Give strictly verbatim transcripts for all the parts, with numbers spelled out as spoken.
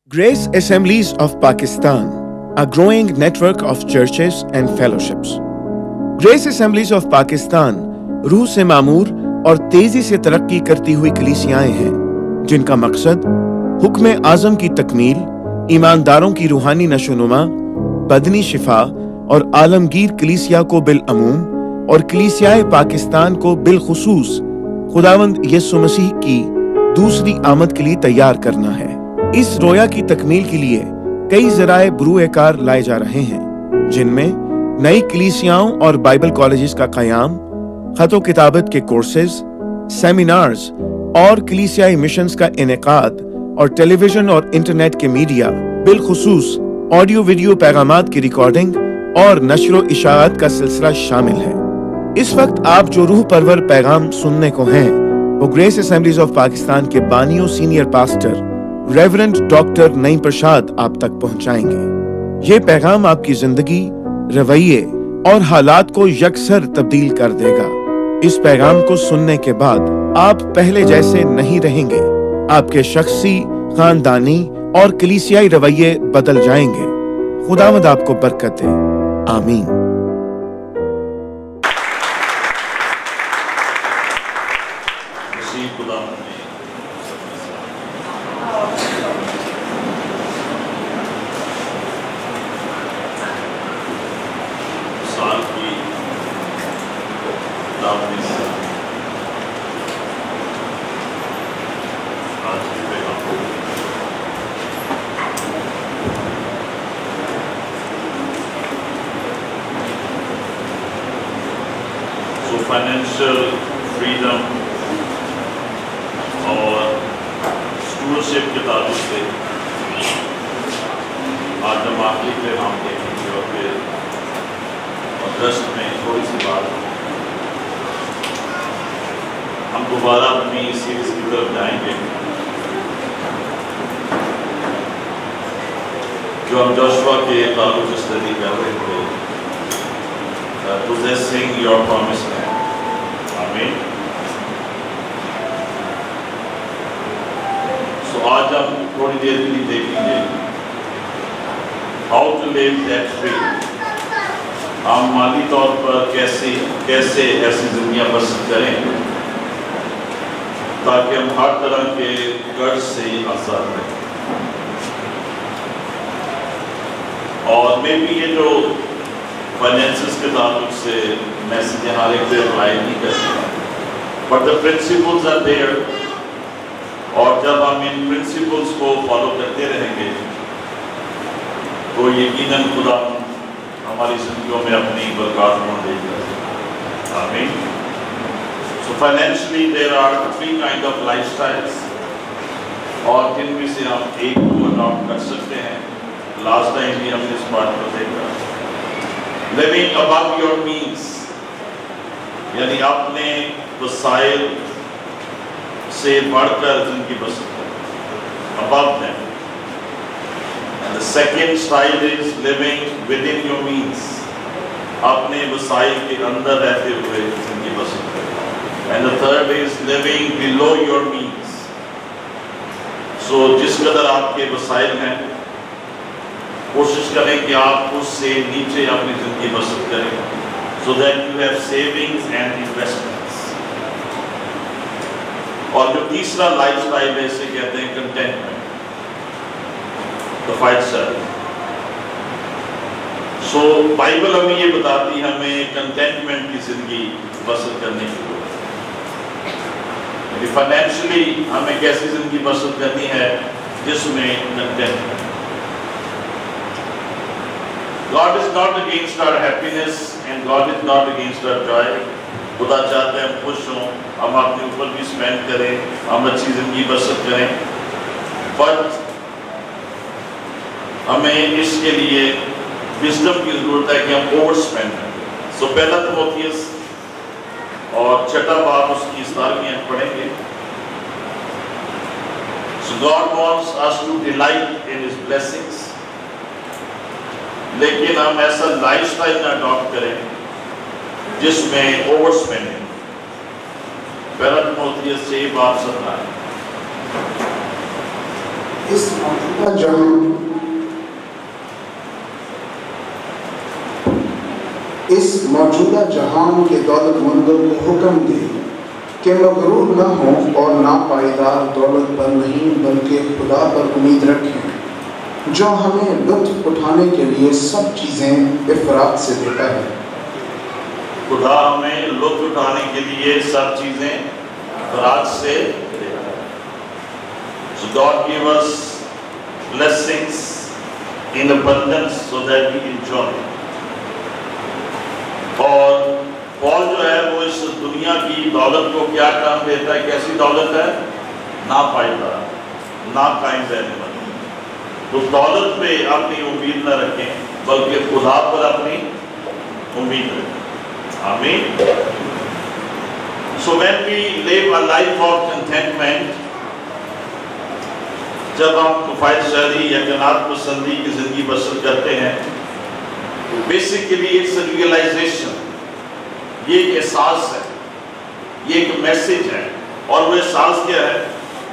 Grace Assemblies of Pakistan, a growing network of churches and fellowships. Grace Assemblies of Pakistan रूह से मामूर और तेजी से तरक्की करती हुई कलीसियाएं हैं, जिनका मकसद हुक्म आज़म की तकमील, ईमानदारों की रूहानी नशोनुमा, बदनी शिफा और आलमगीर कलीसिया को बिल अमूम और कलीसियाए पाकिस्तान को बिलखुसूस खुदावंद यीशु मसीह की दूसरी आमद के लिए तैयार करना है। इस रोया की तकमील के लिए कई ज़राए बरूए कार लाए जा रहे हैं, जिनमें नई कलीसियाओं और बाइबल कॉलेजेस का क़याम, खतो किताबत के कोर्सेज, सेमिनार्स और कलीसियाई मिशंस का इनेकाद और टेलीविजन और इंटरनेट के मीडिया, बिलखुसूस ऑडियो वीडियो पैगामात की रिकॉर्डिंग और नशर इशाअत का सिलसिला शामिल है। इस वक्त आप जो रूह परवर पैगाम सुनने को हैं, वो ग्रेस असेंबलीज ऑफ पाकिस्तान के बानियों senior pastor reverend doctor Naeem Prasad आप तक पहुंचाएंगे। ये पैगाम आपकी जिंदगी, रवैये और हालात को यकसर तब्दील कर देगा। इस पैगाम को सुनने के बाद आप पहले जैसे नहीं रहेंगे। आपके शख्सी, खानदानी और कलीसियाई रवैये बदल जाएंगे। खुदावंद आपको बरकत दे। आमीन। फाइनेंशियल फ्रीडम और स्टूडेंटशिप के ताल्लुक से आज हम आखिरी पैगाम देखेंगे और फिर अगस्त में थोड़ी सी बात हम दोबारा अपनी सीरीज की तरफ जाएंगे जो हम जोशुआ के ताल्लुक से स्टडी कर रहे थे, possessing your promised land. आमीन। So आज हम थोड़ी देर के लिए देखेंगे how to live that free. हम माली तौर पर कैसे कैसे ऐसी जिंदगियां बसर करें ताकि हम हर तरह के कर्ज से आज़ाद रहें। और मे भी ये जो फाइनेंसेस के ताल्लुक से मैसेज हर एक पे अप्लाई नहीं कर सकता, but the principles are there. और जब हम इन प्रिंसिपल्स को फॉलो करते रहेंगे तो यकीनन खुदा हमारी जिंदगियों में अपनी बरकत को देगा। आमीन। So financially there are three kind of lifestyles और जिनमें से हम एक को अडॉप्ट कर सकते हैं। लास्ट टाइम भी हमने इस बात को देखा। लिविंग अबव योर मीन्स, यानी अपने वसाइल से बढ़कर जिंदगी बसर करें, above them. And the second style is living within your means, अपने वसाइल के अंदर रहते हुए जिंदगी बसर करें। And the third is living below your means. So जिस कदर आपके वसाइल हैं कोशिश करें कि आप उससे नीचे अपनी जिंदगी बसर करें, so that you have savings and investments। और जो तीसरा लाइफस्टाइल है इसे कहते हैं contentment, the five seven. So Bible हमें ये बताती है हमें कंटेंटमेंट की जिंदगी बसर करने की जरूरत है। फाइनेंशियली हमें कैसी जिंदगी बसर करनी है जिसमें contentment. God is not against our happiness and God is not against our joy। खुदा चाहते हैं हम खुश हों, हम अपने ऊपर भी स्पेंड करें, हम अच्छी जिंदगी बसर करें, बट हमें इसके लिए विजडम की जरूरत है कि हम ओवर स्पेंड करें। सो पहला तिमोथियस और छठा बाब उसकी सतारहवीं आयत पढ़ेंगे। So God wants us to delight in His blessings, लेकिन हम ऐसा लाइफस्टाइल ना अडॉप्ट करें जिसमें ओवर स्पेंडिंग। पहला तिमोथियस छह बाब सत्रह। इस मौजूदा जहां इस मौजूदा जहां के दौलतमंदों को हुक्म दे कि मगरूर न हो और ना पायदार दौलत पर नहीं बल्कि खुदा पर उम्मीद रखें जो हमें लुत्फ उठाने के लिए सब चीज़ें इफरात से देता है। खुदा हमें लुत्फ उठाने के लिए सब चीजें इफरात से देता है। So God give us blessings in abundance so that we enjoy. और पॉल जो है वो इस दुनिया की दौलत को क्या काम देता है? कैसी दौलत है? ना पायदार, ना कायम रहने वाली। तो दौलत पे अपनी उम्मीद न रखें बल्कि खुदा पर अपनी उम्मीद रखें। आमीन। So when we live a life of contentment, जब हम मुफायद-शारी या कनात पसंदी की जिंदगी बसर करते हैं, बेसिकली इट्स अ रियलाइजेशन, ये एक एहसास है, ये एक मैसेज है। और वो एहसास क्या है?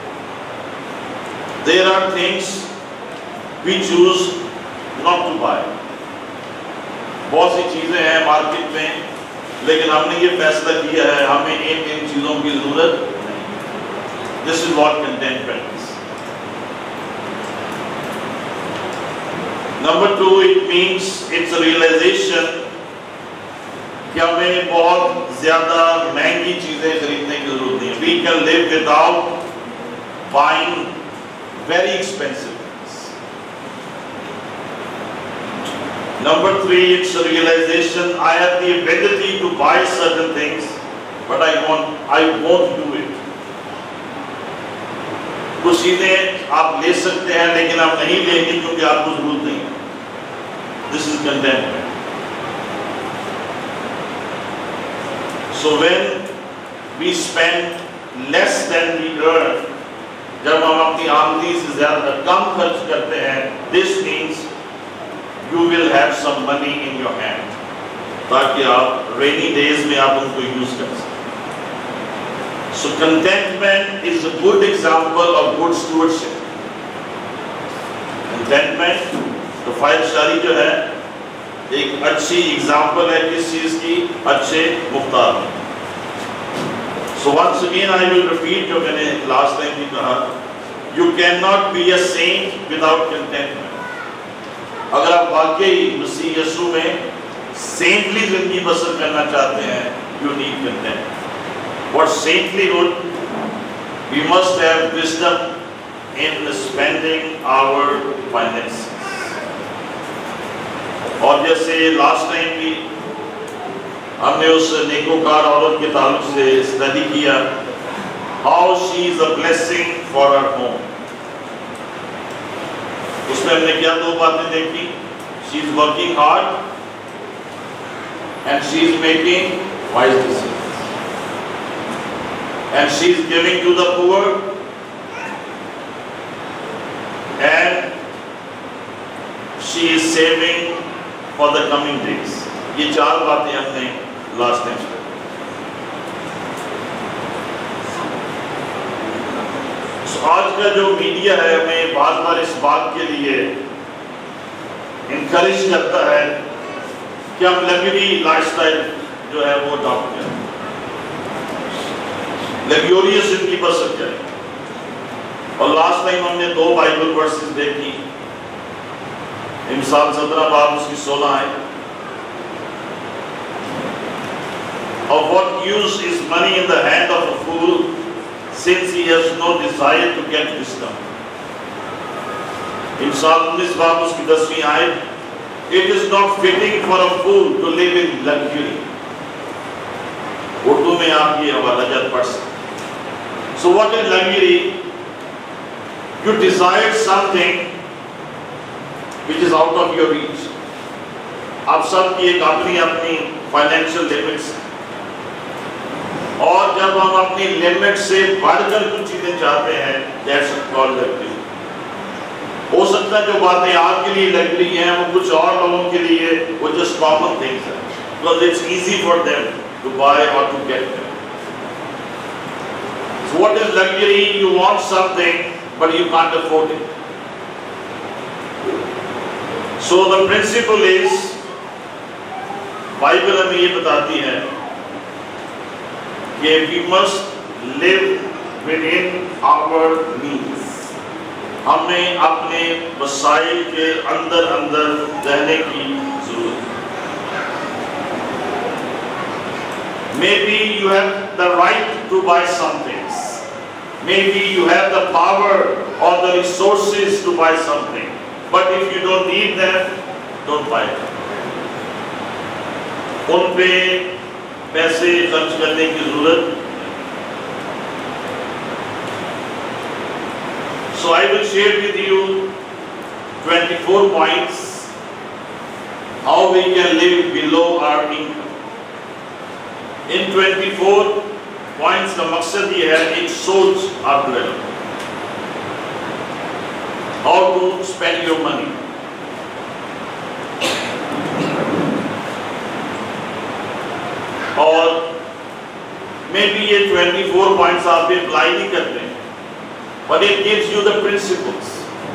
There are things we choose not to buy. बहुत सी चीजें हैं मार्केट में, लेकिन हमने ये फैसला किया है हमें इन इन चीजों की जरूरत नहीं। This is what contentment is. Number two, it means it's a realization कि हमें बहुत ज्यादा महंगी चीजें खरीदने की जरूरत नहीं है। We can live without buying very expensive things. Number three, it's a realization I have the ability to buy certain things but I want I won't do it. कुछ चीजें आप ले सकते हैं लेकिन आप नहीं लेंगे क्योंकि आपको जरूरत नहीं है। This is contentment. So when we spend less than we earn, जब हम अपनी आमदनी से ज्यादा कम खर्च करते हैं, this means you will have some money in your hand, ताकि आप rainy days में आप उनको यूज कर सकें। So contentment is a good example of good stewardship. Contentment, तो फायदशारी जो है एक अच्छी एग्जाम्पल है किस चीज की? अच्छे मुख्तार। So once again I will repeat जो मैंने लास्ट टाइम भी कहा, you can not be a saint without contentment. अगर आप वाकई मसीह यीशु में सेंटली जिंदगी बसर करना चाहते हैं, you need contentment. What saintlihood? We must have wisdom in spending our finances. और जैसे लास्ट टाइम भी हमने उस नेकोकार औरत के ताल्लुक से स्टडी किया, how she is a blessing for her home. उसमें हमने क्या दो बातें देखी? She is working hard and she is making wise decisions and she is giving to the poor and she is saving for the coming days। ये चार बातें हमने लास्ट टाइम से। so, आज का जो मीडिया है हमें बार बार इस बात के लिए इनकरेज करता है कि हम लग्जरी लाइफस्टाइल जो है वो अडॉप्ट करें, लग्जरियस जिंदगी बसर करें। और लास्ट टाइम हमने दो बाइबल वर्सेस देखी, मिसाल सत्रह बाब उसकी सोलह है। Of what use is money in the hand of a fool, since he has no desire to get wisdom? मिसाल उन्नीस बाब उसकी दसवीं आयत, it is not fitting for a fool to live in luxury। Urdu में आप ये हवाला जात पढ़ सकते। So what is luxury? You desire something which is out of your reach। आप सब की एक अपनी अपनी फाइनेंशियल लिमिट्स है, और जब हम अपनी लिमिट से बढ़कर कुछ चीजें चाहते हैं, that's called luxury। हो सकता है जो बातें आपके लिए लग्जरी हैं वो कुछ और लोगों के लिए वो जस्ट कॉमन थिंग्स हैं, because it's easy for them to buy or to get them। So what is luxury? You want something but you can't afford it। So the principle is, Bible हमें ये बताती है कि we must live within our means. हमें अपने वसाइल के अंदर अंदर रहने की जरूरत है. Maybe you have the right to buy some things. Maybe you have the power or the resources to buy something. But if you don't need them, don't buy them. उन पे पैसे खर्च करने की जरूरत. So I will share with you twenty-four points how we can live below our income. In twenty-four points का मकसद ये है एक सोच आप ले लो. How to spend your money. और maybe ये twenty-four points आप भी apply नहीं करते हैं, but it gives you the principles.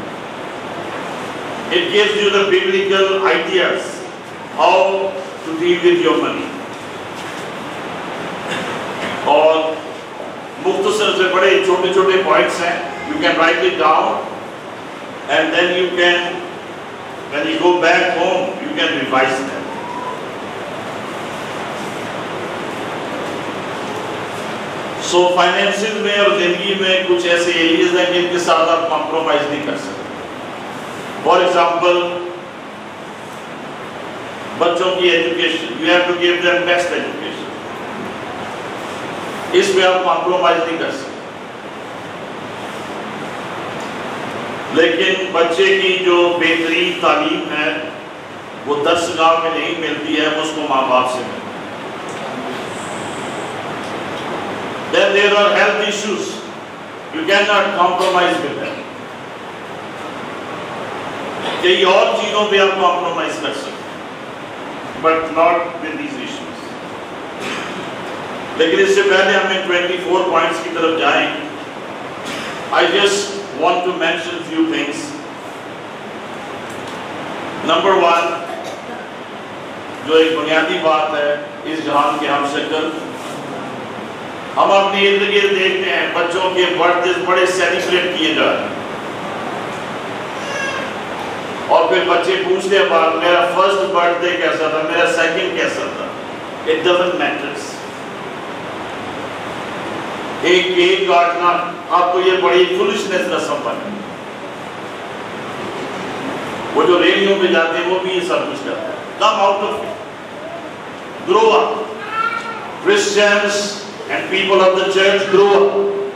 It gives you the biblical ideas how to deal with your money. और मुख्तसर से बड़े छोटे छोटे पॉइंट्स हैं. You can write it down and then you can, when you go back home, you can revise them. So finances में और जिंदगी में कुछ ऐसे एरियाज हैं जिनके साथ आप कॉम्प्रोमाइज नहीं कर सकते. फॉर एग्जाम्पल, बच्चों की education, you have to give them best education. इस पे आप कॉम्प्रोमाइज नहीं कर सकते. लेकिन बच्चे की जो बेहतरीन तालीम है वो दर्सगाह में नहीं मिलती है, वो उसको माँ बाप से मिलती है. Then there are health issues. You cannot compromise with them. कई और चीजों पे आप कॉम्प्रोमाइज कर सकते हैं, but not with these issues. लेकिन इससे पहले हमें twenty-four points की तरफ जाएं. I just want to mention few things. Number one, जो एक बुनियादी बात है, इस जहान के हम शक्ल हम अपने इर्द गिर्द देखते हैं बच्चों के बर्थडे बड़े सेलिब्रेट किए जा रहे हैं. और फिर बच्चे पूछते हैं बात, मेरा फर्स्ट बर्थडे कैसा था, मेरा सेकंड कैसा था. It doesn't matters. एक केक काटना आपको ये बड़ी फुलिशनेस रस्म बने. वो जो रेलियों पे जाते हैं वो भी ये सब कुछ करते हैं. Come out of it. Grow up. Christians and people of the church grow up.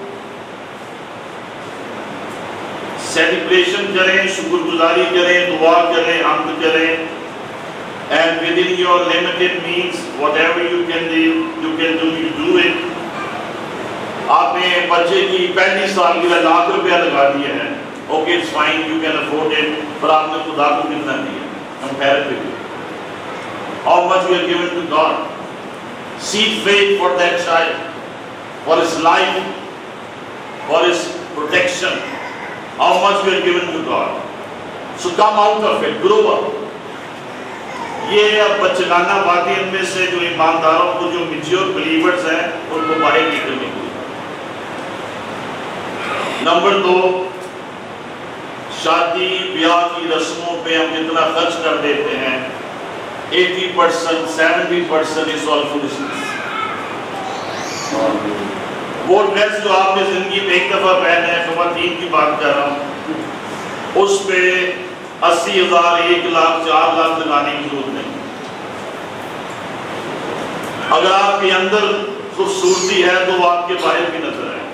Celebration करें, शुक्रगुजारी करें, दुआ करें, हम्द करें, and within your limited means, whatever you can do, you can do, you do it. आपने बच्चे की पहली साल के लिए लाख रुपया लगा दिए हैं. Okay, it's fine, you can afford it. पर आपने खुदा को कितना दिया? Comparatively, how much you have given to God? Seek faith for that child, for his life, for his protection. How much you have given to God? So come out of it, grow up. ये अब बचकाना बातें इनमें से जो ईमानदारों को, जो mature believers हैं, उनको बाहर निकलने की. नंबर दो, शादी ब्याह की रस्मों पे हम जितना खर्च कर देते हैं, eighty percent, seventy percent is all foolishness. वो ड्रेस जो आपने जिंदगी में एक दफा पहने हैं, ख़वातीन की बात कर रहा हूँ, उस पे अस्सी हजार, एक लाख, चार लाख लगाने की जरूरत नहीं. अगर आपके अंदर खूबसूरती है तो वो आपके बाहर भी नजर आए.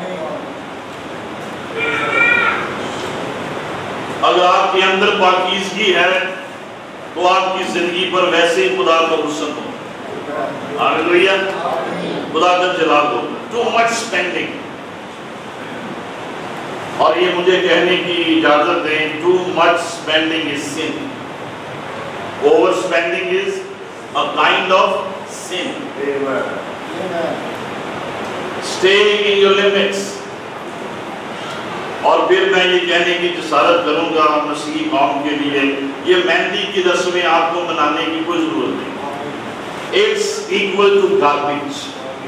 अगर आपके अंदर पाकीज़गी है तो आपकी जिंदगी पर वैसे ही खुदा का हुस्न हो. हालेलुया. खुदा का जलाल हो. Too much spending. और ये मुझे कहने की इजाजत दें, too much spending is sin. Over spending is a kind of sin. Stay in your limits. और फिर मैं ये कहने की जसारत करूंगा मसीही कौम के लिए, ये मेहंदी की रस्में आपको मनाने की कोई जरूरत नहीं। It's equal to garbage.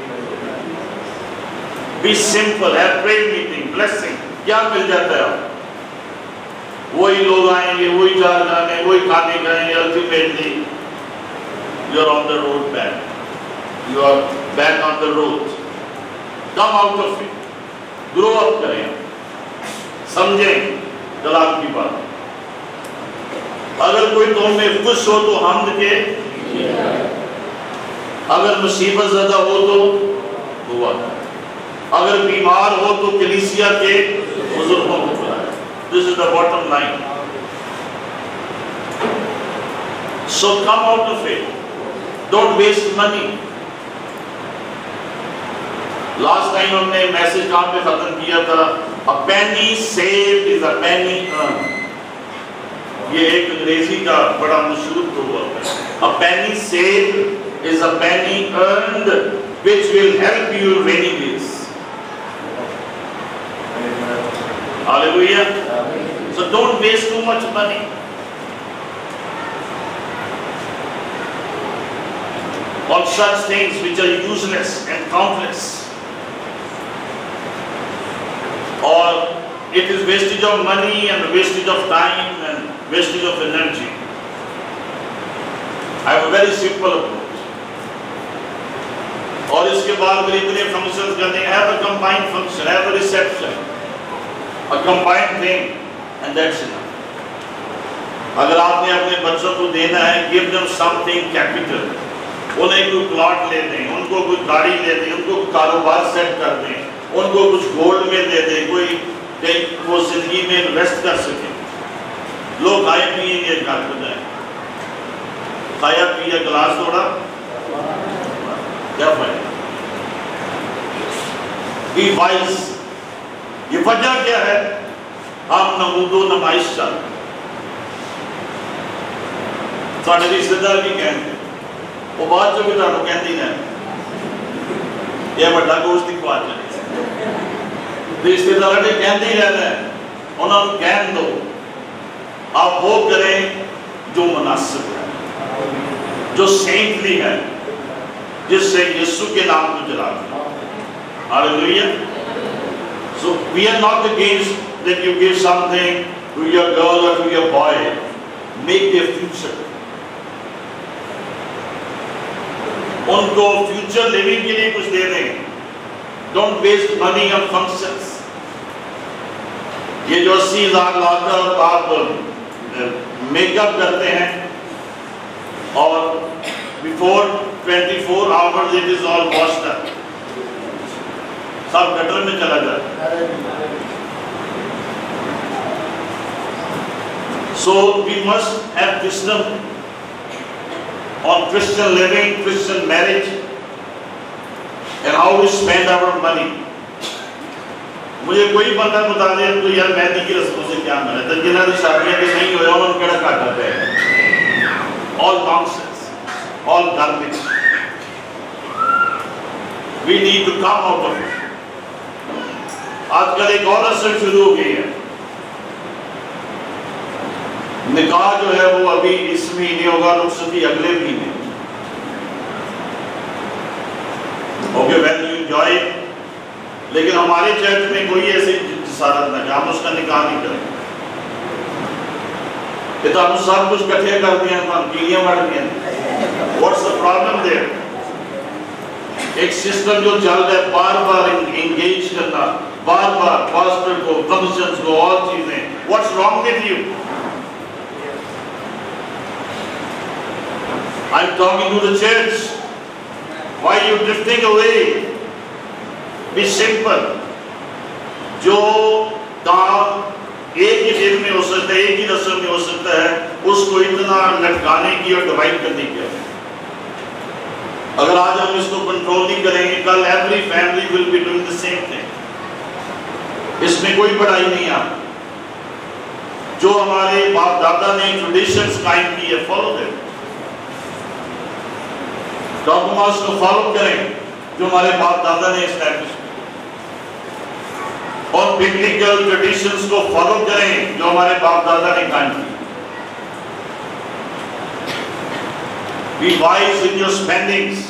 Be simple, have prayer meeting, blessing, क्या मिल जाता है आपको? वही लोग आएंगे, वही चार गाने, वही खाने खाएंगे, ultimately you are on the road back, you are back on the road. Come out of it, grow up करें, समझें कलाम की बात। अगर कोई तुम में खुश हो तो हमद के, अगर मुसीबत ज़्यादा हो तो हुआ, अगर बीमार हो तो कलीसिया के बुजुर्गों को बुलाए। This is the bottom line. So come out of it, don't waste money. Last time हमने मैसेज कहां पे खत्म किया था? A penny saved is a penny earned। ये एक अंग्रेजी का बड़ा मशहूर प्रोवर्ब है। A penny saved is a penny earned which will help you in rainy days। Hallelujah। So don't waste too much money। On such things which are useless and countless, or it is wastage of money and wastage of time and wastage of energy। I have a very simple approach। और इसके बाद मेरे इतने functions करने, have a combined function, have a reception, a combined thing, and that's enough। अगर आपने अपने बच्चों को देना है, give them something capital। उन्हें कोई प्लॉट ले दें, उनको कोई गाड़ी ले दें, उनको कारोबार सेट कर दें, उनको कुछ गोल्ड में दे दे, कोई कहीं वो जिंदगी में इन्वेस्ट कर सके। लोग खाए पिएंगे, घर को जाए, खाया पिया गिलास तोड़ा, क्या फायदा? Be wise. ये वजह क्या है? हम नमूदो नमाइश चल साढ़े रिश्तेदार भी कहते वो बात जो भी तुहानू कहती है ये बड़ा गोश्त की बात है। रिश्तेदार ने कहते ही रहना है, उन्होंने कहन दो, आप वो करें जो मुनासिब है, जो सेंटली है, जिससे यीशु के नाम को जला दे। Hallelujah. So we are not against that you give something to your girl or to your boy, make their future। उनको फ्यूचर लिविंग के लिए कुछ दे दें। Don't waste money on functions. ये जो अस्सी हजार लाकर आप मेकअप करते हैं और before twenty four hours it is all washed up, सब गटर में चला जाता है। So we must have wisdom on Christian living, Christian marriage, and how we spend our money। मुझे कोई बंदा बता दे तो यार मेहंदी की रस्मों से क्या मिला था, जिन्होंने शादियां भी नहीं हुई उन्होंने केड़ा काटा है। All nonsense, all garbage। We need to come out of it। आजकल एक और असर शुरू हो गई है। निकाह जो है वो अभी इस महीने होगा, रुखसती अगले महीने। Okay, well you enjoy. लेकिन हमारे चर्च में कोई ऐसी जसारत ना कि हम उसका निकाह नहीं करें। कि तो हम सब कुछ इकट्ठे कर दिया, कीलियां बढ़ दिया। What's the problem there? एक सिस्टम जो चल रहा है, बार बार एंगेज करना, बार बार पास्टर को, फंक्शंस को, और चीजें। What's wrong with you? I'm talking to the church. Why are you drifting away? Be simple। जो काम एक ही दिन में हो सकता है, एक ही रस्म में हो सकता है, उसको इतना लटकाने की और डिवाइड करने की है। अगर आज हम इसको कंट्रोल नहीं करेंगे, कल every family will be doing the same thing। इसमें कोई बड़ाई नहीं है। जो हमारे बाप दादा ने ट्रेडिशंस कायम की है, फॉलो देम। डॉगमास को फॉलो करें जो हमारे बाप दादा ने एस्टैब्लिश किया। और बिब्लिकल ट्रेडिशंस को फॉलो करें जो हमारे बाप दादा ने कायम की। Be wise in your spendings.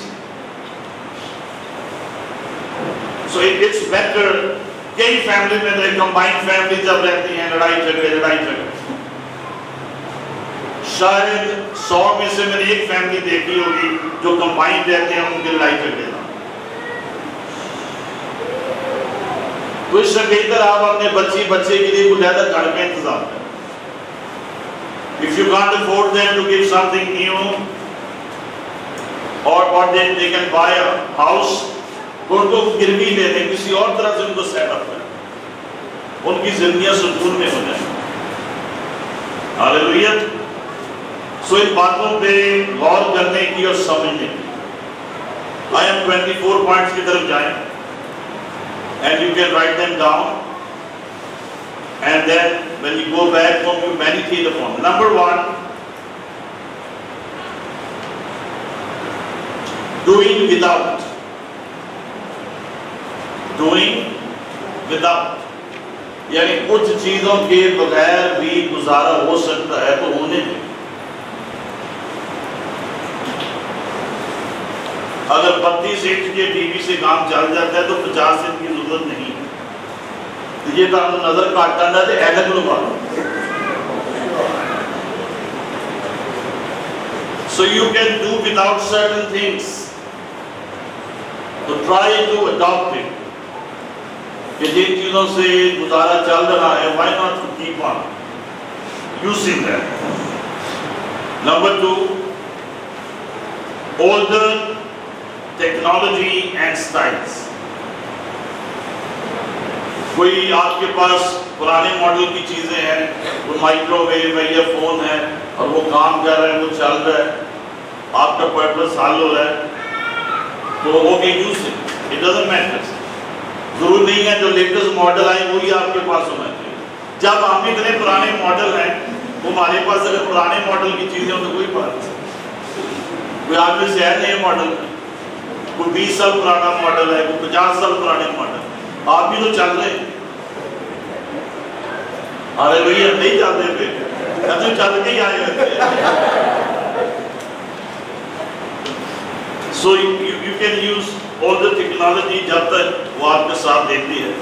So it, it's better. कई फैमिली में तो कंबाइंड फैमिली जब रहती हैं, लड़ाई झगड़े लड़ाई झगड़े शायद सौ में से मैंने एक फैमिली देखी होगी जो कंबाइंड रहते हैं, उनके लड़ाई झगड़े ना। तो इससे बेहतर आप अपने बच्ची बच्चे के लिए कुछ ज्यादा घर का इंतजाम करें। If you can't afford them to give something new or what they they can buy a house, उनको गिरवी ले दें, किसी और तरह से उनको सेटअप करें, उनकी जिंदगियां सुकून में हो जाए। हालेलुया। सो इन बातों पे गौर करने की और समझने की। आई एम चौबीस पॉइंट्स की तरफ जाएं and you can write them down, and then when you go back home you meditate upon. Number one, doing without. Doing without यानी कुछ चीजों के बगैर भी गुजारा हो सकता है तो होने दें। अगर बत्तीस इंच के टीवी से काम चल जाता है तो पचास इंच की जरूरत नहीं है। तो ये तो नजर काटता ना तो ऐनक लगा लो। So you can do without certain things. So try to adopt it. कि जिन चीजों से गुजारा चल रहा है, why not to keep on using that? Number two, older technology and styles. कोई आपके पास पुराने मॉडल की चीजें हैं, वो माइक्रोवेव है या फोन है और वो काम कर रहा है, वो चल रहा है, आपका पर्पस हल हो रहा है तो वो के यूज इट डजंट मैटर। जरूर नहीं है जो लेटेस्ट मॉडल आए वही आपके पास होना चाहिए। जब हम इतने पुराने मॉडल हैं, हमारे पास अगर पुराने मॉडल की चीजें हो तो कोई बात नहीं। कोई आदमी से है नए मॉडल, कोई बीस साल पुराना मॉडल है, कोई पचास साल पुराने मॉडल, आप भी तो चल रहे हैं। अरे भैया नहीं चलते पे तो चल के ही आए होते हैं। So you can use all the technology जब तक वो आपके साथ देती है।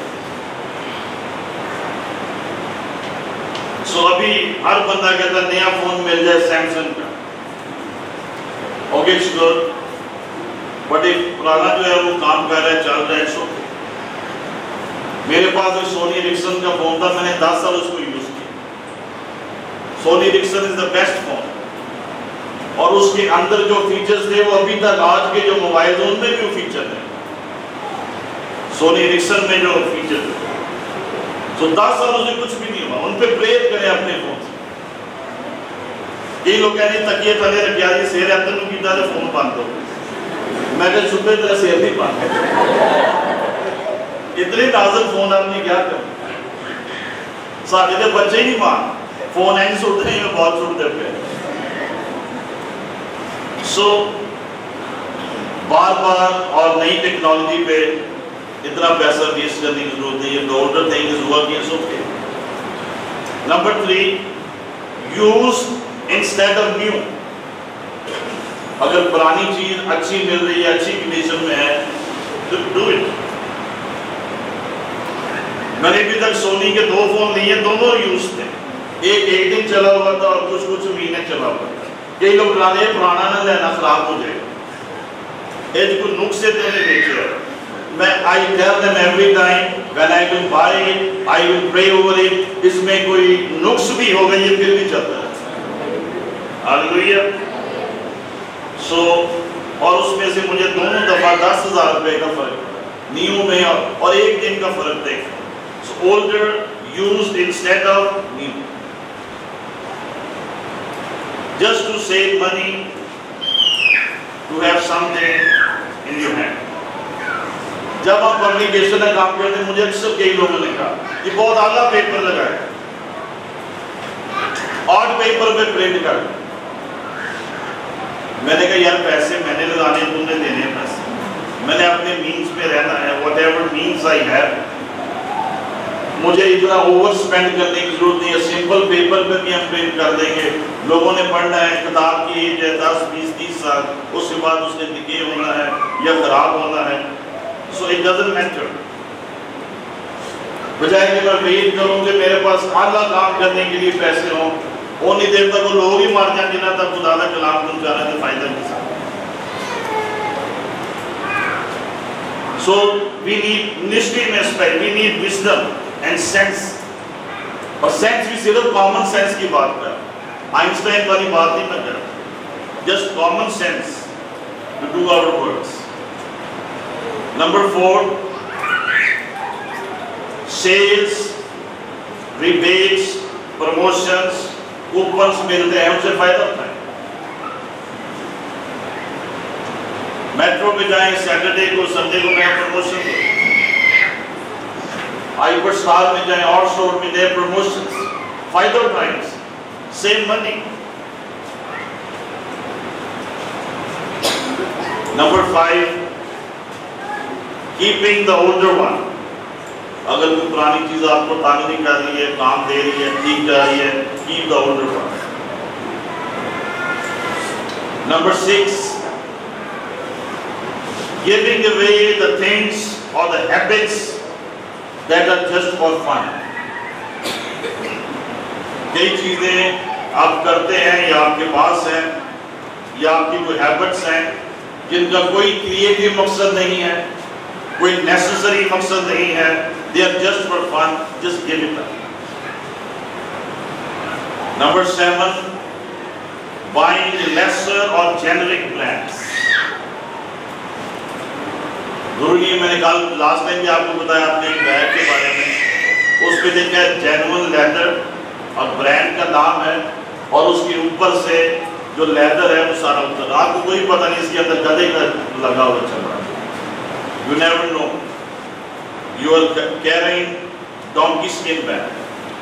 सो so, अभी हर बंदा कहता है नया फोन मिल जाए सैमसंग का, ओके इट्स गुड, बट एक पुराना जो है वो काम कर रहा है, चल रहा है, सो मेरे पास एक सोनी एरिक्सन का फोन था, मैंने दस साल उसको यूज किया। Sony Ericsson is the best phone और उसके अंदर जो फीचर्स थे वो अभी तक आज के जो मोबाइल उनमें भी वो फीचर है, सोनी एरिक्सन में जो फीचर है। तो दस साल उसे कुछ भी नहीं हुआ, उन पे प्रेयर करें अपने फोन से। कई लोग कहते हैं तकिए तले रखिया जी शेर अंदर में कीता तो फोन बंद हो, मैं कहता सुबह तरह शेर नहीं बंद। इतने नाजुक फोन आपने क्या कर, साढ़े तो बच्चे ही नहीं मान, फोन ऐसे सुटते हैं, बहुत सुटते पे। सो बार बार और नई टेक्नोलॉजी पे इतना पैसा वेस्ट करने की जरूरत नहीं है। The older thing is working is okay. Number three, use instead of new. अगर पुरानी चीज अच्छी मिल रही है, अच्छी कंडीशन में है, तो डू इट। मैंने अभी तक सोनी के दो फोन लिए, दोनों यूज थे, एक एक दिन चला हुआ था और कुछ कुछ महीने चला हुआ था। कई लोग डरा रहे पुराना ना लेना खराब हो जाएगा, ये जो नुस्खे थे मैंने देखे। मैं I tell them every time when I will buy it I will pray over it, इसमें कोई नुक्स भी हो गई है फिर भी चलता है। हालेलुया। सो और उसमें से मुझे दोनों दफा दस हजार रुपए का फर्क पड़ा, न्यू में और एक दिन का फर्क देखा। So older used instead of new, just to save money, to have something in your hand. जब हम पब्लिकेशन का काम करते हैं, मुझे अक्सर कई लोगों ने कहा ये बहुत आला पेपर लगा है, आर्ट पेपर पे प्रिंट कर। मैंने कहा यार पैसे मैंने लगाने, तुमने देने हैं पैसे, मैंने अपने मीन्स पे रहना है, व्हाटएवर मीन्स आई हैव। मुझे इतना ओवर स्पेंड करने की जरूरत नहीं है, सिंपल पेपर पे भी हम प्रिंट कर देंगे। लोगों ने पढ़ना है, किताब की एज है दस बीस तीस साल, उसके बाद उसने डिके होना है या खराब होना है। So it doesn't matter. बजाय कि मैं वेट करूं कि मेरे पास आला काम करने के लिए पैसे हों, उतनी देर तक वो लोग ही मार जाएंगे ना, तब खुदा का कलाम पहुंचाने का फायदा नहीं। सो वी नीड मिनिस्ट्री में aspect, we need wisdom and sense. और सेंस भी सिर्फ कॉमन सेंस की बात कर, आइंस्टाइन वाली बात नहीं मैं कर, just common sense to do our works. Number four, sales, rebates, promotions, coupons मिलते हैं, उनसे फायदा होता है। मेट्रो पे जाएं सैटरडे को, संडे को नया प्रमोशन हो। आईपर स्टार में जाएं और स्टोर में नए प्रमोशंस, फायदा उठाएं, save money. Number five, keeping the older one. अगर कोई पुरानी चीज आपको तंग नहीं कर रही है, काम दे रही है, ठीक जा रही है, keep the older one. Number six, giving away the things or the habits that are just for fun. कई चीजें आप करते हैं या आपके पास हैं या आपकी कोई हैबिट्स हैं जिनका कोई क्रिएटिव मकसद नहीं है, कोई नेसेसरी मकसद नहीं है, they are just for fun, just give it up. Number seven, buying lesser or generic brands. जरूरी है, मैंने कल लास्ट टाइम भी आपको बताया आपने एक बैग के बारे में, उस पर देखा है जेन्युइन लेदर और ब्रांड का नाम है, और उसके ऊपर से जो लेदर है वो सारा उतर, आपको कोई पता नहीं इसके अंदर गधे का लगा हुआ चल रहा है। You never know, you are carrying donkey skin bag.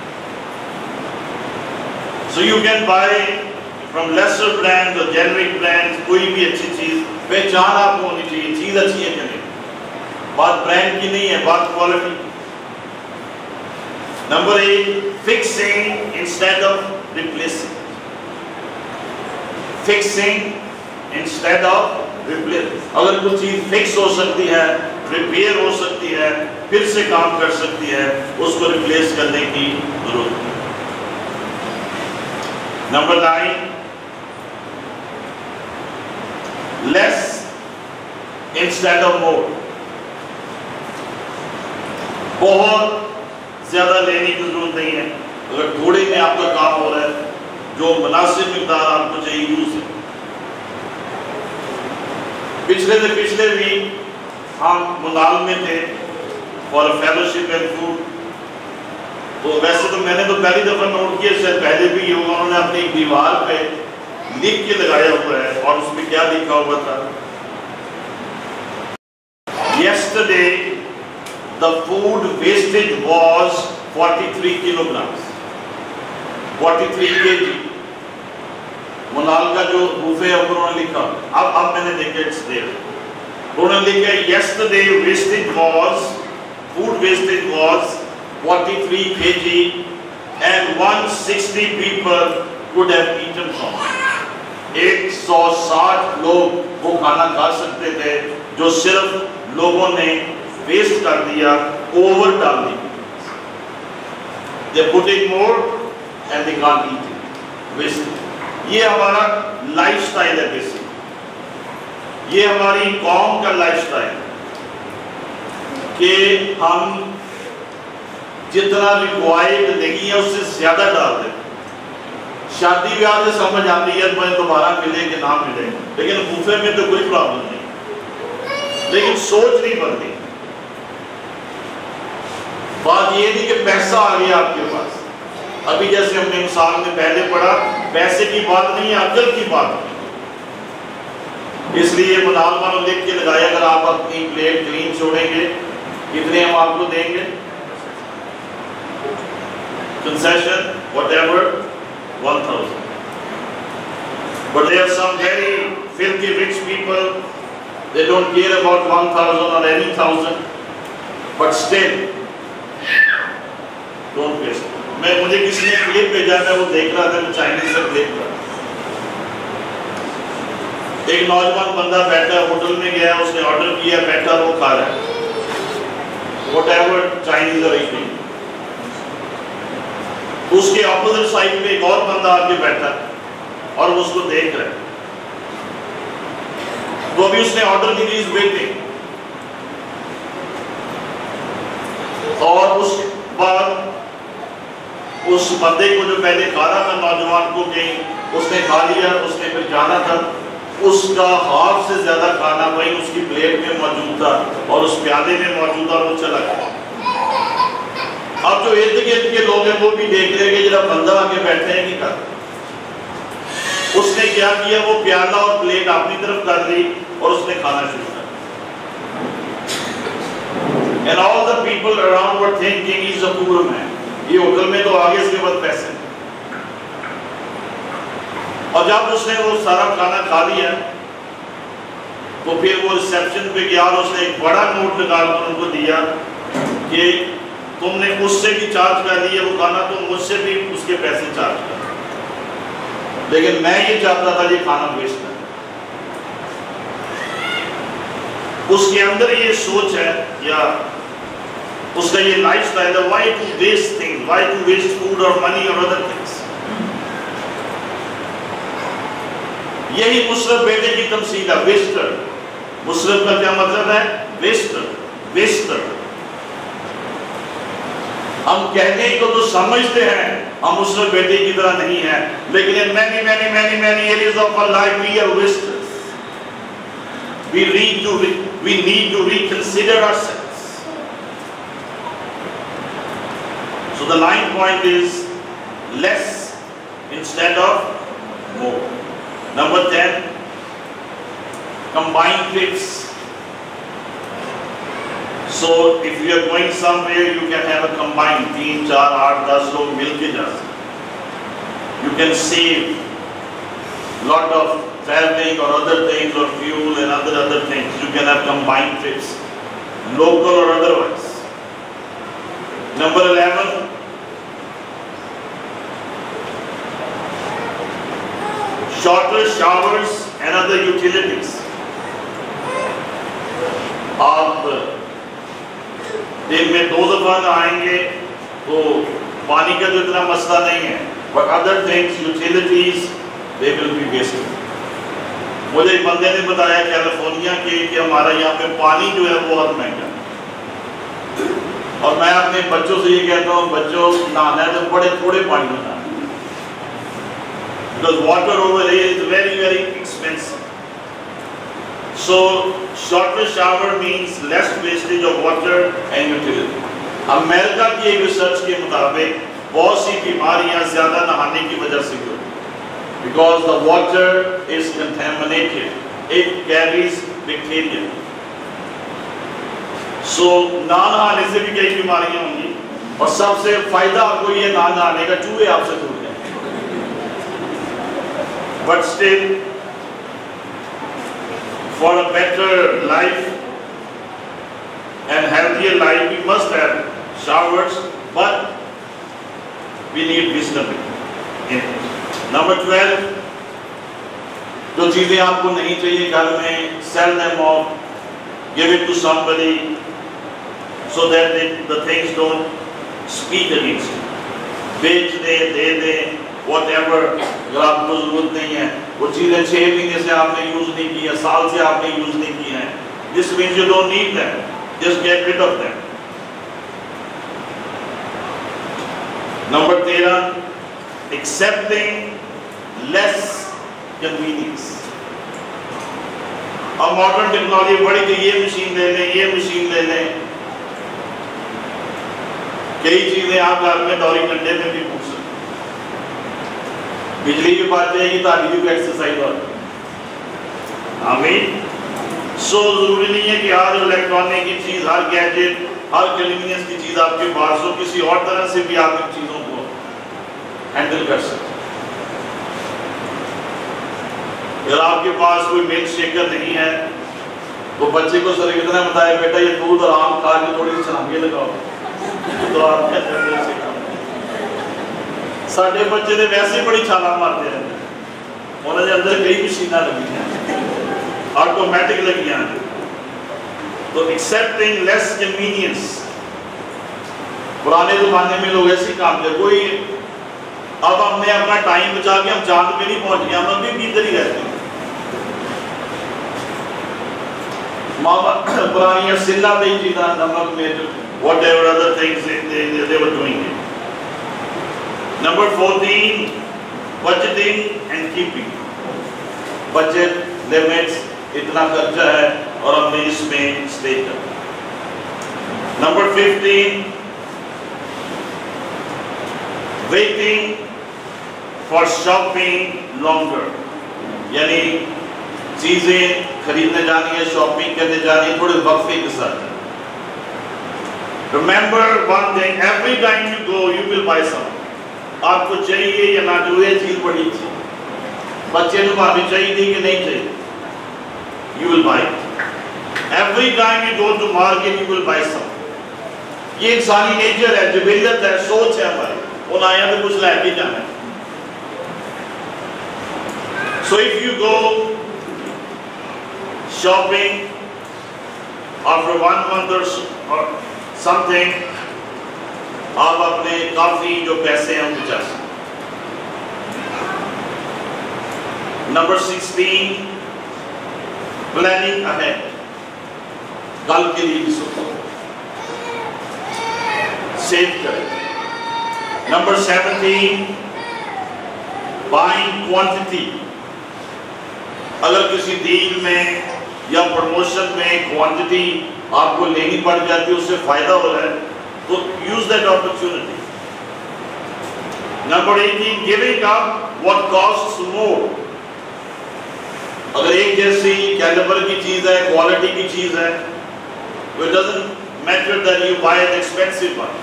So you can buy from lesser brand और जेनरिक ब्रांड, कोई भी अच्छी चीज, पहचान आपको होनी चाहिए, चीज अच्छी है कि नहीं। बात ब्रांड की नहीं है, बात quality. Number eight, fixing instead of replacing. Fixing instead of replacing. अगर कुछ चीज फिक्स हो सकती है, रिपेयर हो सकती है, फिर से काम कर सकती है, उसको रिप्लेस करने की जरूरत है। Number nine, less instead of more. बहुत ज्यादा लेने की जरूरत नहीं है, अगर थोड़े में आपका काम हो रहा है, जो मुनासिब मिकदार आपको चाहिए यूज है। पिछले से पिछले वीक हम मुनाल में थे फॉर फेलोशिप एंड फूड। तो वैसे तो मैंने तो पहली दफा नोट किया, शायद पहले भी ये उन्होंने अपनी दीवार पे लिख के लगाया हुआ है, और उसमें क्या लिखा हुआ था, yesterday the food wastage was forty-three kilograms, forty-three kg। मुनाल का जो बूफे है उन्होंने लिखा, अब अब मैंने देखा इट्स देयर, उन्होंने लिखा yesterday wastage was, food wastage was forty-three kg and one hundred sixty people could have eaten from it। एक सौ साठ लोग वो खाना खा सकते थे जो सिर्फ लोगों ने वेस्ट कर दिया, ओवर डाल दी। They put in more and they can't eat it, waste। ये हमारा लाइफस्टाइल है बेसिक, ये हमारी कौम का लाइफस्टाइल कि हम जितना रिक्वायर्ड नहीं है उससे ज्यादा डाल दें। शादी ब्याह से समझ आती है मुझे दोबारा मिले कि ना मिले, लेकिन बूफे में तो कोई प्रॉब्लम नहीं, लेकिन सोच नहीं बनती। बात ये नहीं कि पैसा आ गया आपके पास, अभी जैसे हमने मिसाल में पहले पढ़ा, पैसे की बात नहीं है, अकल की बात है। इसलिए मुनाल वालों लिख के लगाया, अगर आप अपनी प्लेट क्लीन छोड़ेंगे कितने हम आपको देंगे, concession whatever one thousand। But there are some very filthy rich people, they don't care about one thousand or any thousand, but still मैं मुझे किसी ने क्लिप भेजा था, वो देख रहा था, वो चाइनीज से क्लिप था। एक नौजवान बंदा बैठा होटल में गया, उसने ऑर्डर किया, बैठा वो खा रहा है whatever Chinese or eating। उसके ऑपोजिट साइड पे एक और बंदा आके बैठा और वो उसको देख रहा है। तो अभी उसने ऑर्डर दी, इज वेटिंग, और उस बाद उस बंदे को जो पहले खा रहा था, नौजवान को, कहीं उसने खा लिया, उसने फिर जाना था, उसका हाफ से ज्यादा खाना वही उसकी प्लेट में मौजूद था और उस प्याले में मौजूद था, और वो चला गया। अब जो इर्द गिर्द के लोग हैं वो भी देख रहे हैं कि जरा बंदा आके बैठे हैं कि कर। उसने क्या किया, वो प्याला और प्लेट अपनी तरफ कर ली और उसने खाना शुरू कर दिया। And all the people around were thinking he's a poor man। ये होटल में तो आगे इसके बाद पैसे। और जब उसने वो सारा खाना खा लिया तो फिर वो रिसेप्शन पे गया और उसने एक बड़ा नोट निकाल कर उनको दिया कि तुमने उससे भी चार्ज कर लिया वो खाना, तुम मुझसे भी उसके पैसे चार्ज कर, लेकिन मैं ये चाहता था ये खाना वेस्ट है। उसके अंदर ये सोच है या उसका ये लाइफस्टाइल है, why to waste things, why to waste food और मनी और अदर थिंग्स। यही मुशर्रफ बेटे की तमसील है, वेस्टर। मुशर्रफ का क्या मतलब है? Waster, waster. हम कहने को तो समझते हैं हम मुशर्रफ बेटे की तरह नहीं है, लेकिन in many many many many areas of our life we are wasters। we need to we need to reconsider ourselves। so the ninth point is less instead of more। Number ten, combine trips। So if you are going somewhere, you can have a combined तीन चार आठ दस लोग मिलके जा सकते। You can save lot of traveling or other things or fuel and other other things। You can have combined trips, local or otherwise। Number eleven, shorter showers and other utilities। आप दिन में दो दफा नहाएंगे तो पानी का तो इतना मसला नहीं है, but other things, utilities, they will be wasted। मुझे एक बंदे ने बताया कैलिफोर्निया के कि हमारा यहाँ पे पानी जो है वो बहुत महंगा है, और मैं अपने बच्चों से ये कहता हूँ, बच्चों नहाना है तो बड़े थोड़े पानी में नहाना, because water over here is very very expensive। So shorter shower means less wastage of water and utility। America की एक रिसर्च के मुताबिक बहुत सी बीमारियां ज्यादा नहाने की वजह से होती हैं, because the water is contaminated, it carries bacteria। So ना नहाने से भी कई बीमारियां होंगी, और सबसे फायदा आपको ये ना नहाने का, चूहे आपसे दूर जाएंगे। But still, for a better life and healthier life, we must have showers, but we need wisdom in it। Number twelve, जो चीजें आपको नहीं चाहिए घर में, sell them off, give it to somebody, so that they, the things don't speak against you। बेच दे, दे दे, whatever, अगर आपको जरूरत नहीं है, वो चीजें छह महीने से आपने यूज नहीं की है, साल से आपने यूज नहीं की है, this means you don't need them, just get rid of them। Number thirteen, accepting less convenience। अब मॉडर्न टेक्नोलॉजी बढ़ी कि ये मशीन ले लें, ये मशीन ले लें, कई चीजें आप घर में दौरी कंडे में भी पूछ सकते, बिजली की बात जाएगी तो आगे भी एक्सरसाइज हो। आमीन। सो जरूरी नहीं है कि हर इलेक्ट्रॉनिक की चीज, हर गैजेट, हर कन्वीनियंस की चीज आपके पास हो, किसी और तरह से भी आप इन चीजों को हैंडल कर सकते। अगर आपके पास कोई मिल्क शेकर नहीं है तो बच्चे को सर कितना बताया, बेटा ये दूध और आम खा के थोड़ी सी छलांगे लगाओ, तो आप क्या साढ़े बच्चे ने वैसे ही बड़ी छाला मारते हैं, उन्होंने अंदर कई मशीना लगी हैं, ऑटोमेटिक लगी हैं। तो एक्सेप्टिंग लेस कन्वीनियंस, पुराने जमाने में लोग ऐसे काम करते, कोई अब हमने अपना टाइम बचा के हम चांद पे नहीं पहुंच गए, हम अभी भी इधर ही रहते हैं। पुरानी सिला दी चीज़ा नमक में whatever other things they, they, they were doing it. Number fourteen, budgeting and keeping. Budget limits, इतना खर्चा है और हमने इसमें स्टे कर। Number fifteen, waiting for shopping longer, यानी चीजें खरीदने जानी है, शॉपिंग करने जानी है, थोड़े वक्फे के साथ। Remember one thing, every time you go, you will buy something. आपको चाहिए या ना जो ये चीज बड़ी चीज, बच्चे को भाभी चाहिए कि नहीं चाहिए, you will buy it. Every time you go to market, you will buy something. ये इंसानी नेचर है, जिबिल्लत है, सोच है हमारी, उन आया तो कुछ लेके जाना है। So if you go shopping after one month or, or something, आप अपने काफी जो पैसे हैं बचा सकते। Number sixteen, planning ahead, कल के लिए भी सोचो, सेव करें। Number seventeen, buying quantity, अगर किसी डील में या प्रमोशन में क्वांटिटी आपको लेनी पड़ जाती है, उससे फायदा हो रहा है, तो use that opportunity. Number eighteen, giving up what costs more, अगर एक जैसी कैलिबर की चीज है, क्वालिटी की चीज है, तो it doesn't matter that you buy an expensive one,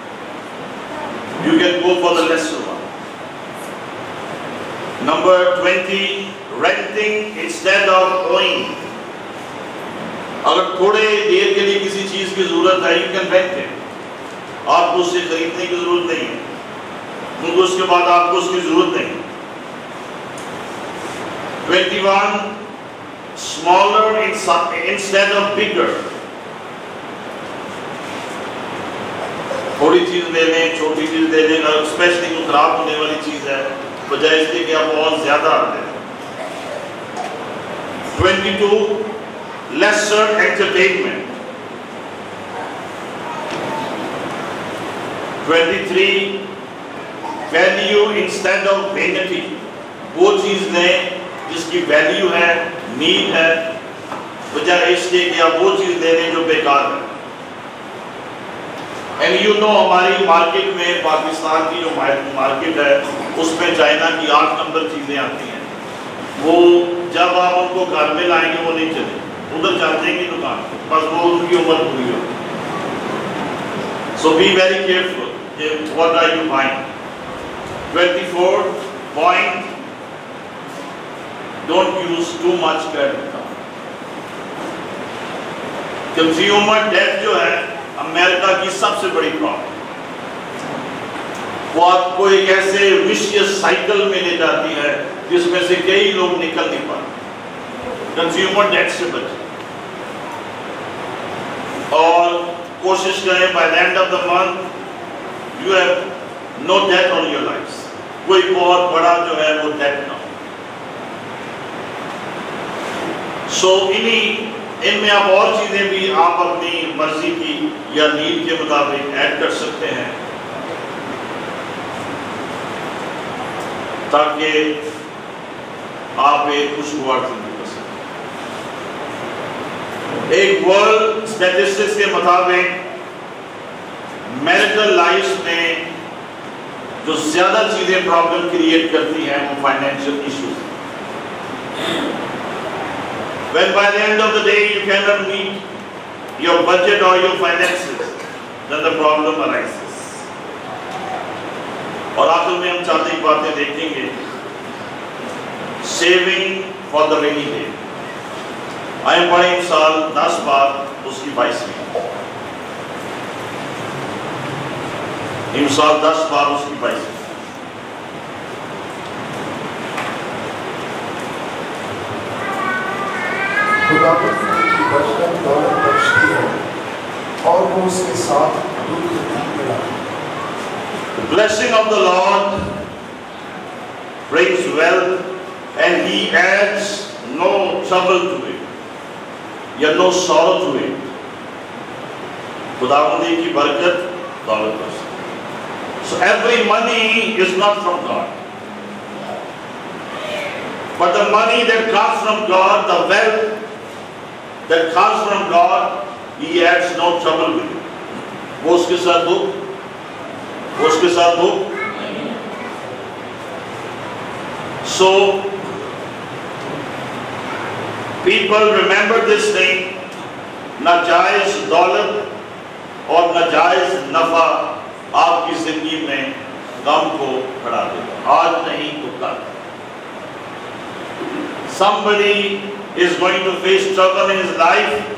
you can go for the lesser one. Number twenty, renting instead of owning, अगर थोड़े देर के लिए किसी चीज की जरूरत है, यू कैन रेंट इट, आपको उससे खरीदने की जरूरत नहीं है, क्योंकि उसके बाद आपको उसकी जरूरत नहीं। Twenty one, smaller instead of bigger, थोड़ी चीज ले लें, छोटी चीज ले लें, अगर स्पेशली कोई खराब होने वाली चीज है, बजाय इसके कि आप बहुत ज्यादा आते हैं। Twenty two, lesser entertainment. twenty-three, value instead of vanity, वो चीज लें जिसकी वैल्यू है, नीड है, बजाय इसके कि आप वो चीज ले लें जो बेकार है। एंड यू नो, हमारी मार्केट में, पाकिस्तान की जो मार्केट है, उसमें चाइना की आठ नंबर चीजें आती हैं, वो जब आप उनको घर में लाएंगे वो नहीं चलेगी, उधर चल जाएंगी दुकान, बस वो उनकी उम्र पूरी हो। So be very careful, what are you buying? twenty-four, point, don't use too much credit card. Consumer debt जो है अमेरिका की सबसे बड़ी प्रॉब्लम, वो आपको एक ऐसे विशियस साइकिल में ले जाती है जिसमें से कई लोग निकल नहीं पाते। कंज्यूमर डेट से बचें और कोशिश करें by the end of the month you have no debt on your life, कोई बहुत बड़ा जो है वो डेट ना हो। सो इन्हीं इनमें आप और चीजें भी आप अपनी मर्जी की या नीड के मुताबिक ऐड कर सकते हैं, ताकि आप एक खुशगवार जिंदगी कर सकें। एक वर्ल्ड स्टैटिस्टिक्स के मुताबिक मैरिटल लाइफ में जो ज्यादा चीजें प्रॉब्लम क्रिएट करती हैं वो financial issues. When by the end of the day you cannot meet your budget or your finances, then the problem arises. और आखिर में हम चार एक बातें देखेंगे। Saving for the rainy day, आए पढ़े साल दस बार उसकी बाईसवीं, साल दस बार उसकी बाईसवीं। खुदावंद ने उनकी बरकत दौलत बख्शती है और वो उसके साथ दुख नहीं मिला। The blessing of the Lord brings wealth and He adds no trouble to it, yet no sorrow to it. खुदावंदी की बरकत दौलत बख्शती। So every money is not from God. But the money that comes from God, the wealth that comes from God, He adds no trouble with it. वो उसके साथ दुख, वो उसके साथ दुख। So people remember this thing, नाजायज दौलत और नाजायज नफा आपकी जिंदगी में गम को बढ़ा देगा, आज नहीं तो कल। Somebody is going to face trouble in his life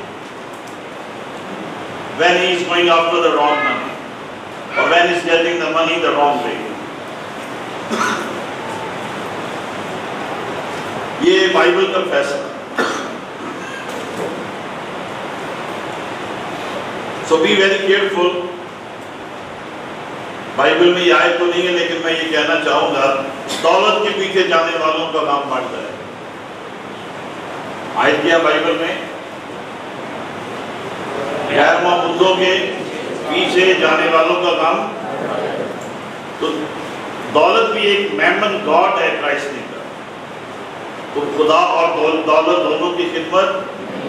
when he is going after the wrong money or when he is getting the money the wrong way. ये बाइबल का फैसला। So be very careful. Bible में ये आयत तो नहीं है, लेकिन मैं ये कहना चाहूंगा, दौलत के पीछे जाने वालों का काम बढ़ता है। आयत क्या बाइबल में? गैर मौजूदों के पीछे जाने वालों का काम। तो दौलत भी एक मैमन गॉड है क्राइस्ट ने का, तो खुदा और दौलत दोनों की खिदमत।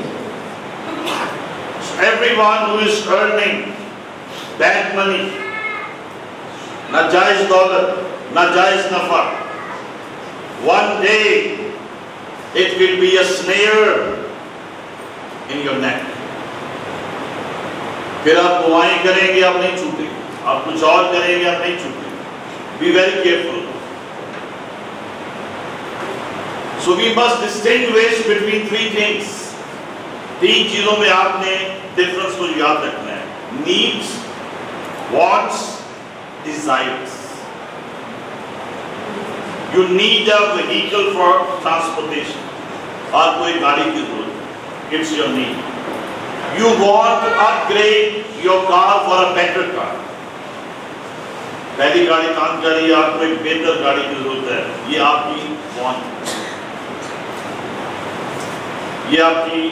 Everyone who is earning bad money, नाजायज दौलत, नाजायज नफा, one day it will be a snare in your neck. फिर आप दुआएं करेंगे, आप नहीं छूटेंगे, आप कुछ और करेंगे, आप नहीं छूटेंगे। Be very careful. So we must distinguish between three things. तीन चीजों में आपने डिफरेंस को याद रखना है: needs, wants, desires. You need a vehicle for transportation. आपको एक गाड़ी की जरूरत है. It's your need. You want to upgrade your car for a better car. पहली गाड़ी काम कर रही है, आपको एक बेहतर गाड़ी की जरूरत है. ये आपकी want, ये आपकी